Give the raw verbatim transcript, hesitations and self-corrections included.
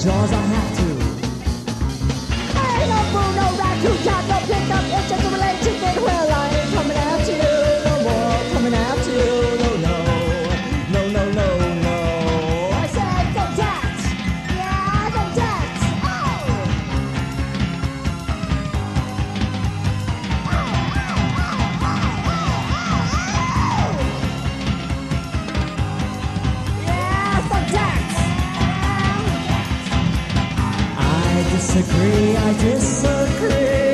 jaws I have to. Ain't no fool, no rat, who got no pick up, it's just a relate chicken. Well, I ain't coming after you no more, coming after you, no, no, no, no, no, no. I said the cat, yeah, the cat, oh! Yeah, the cat! I disagree, I disagree.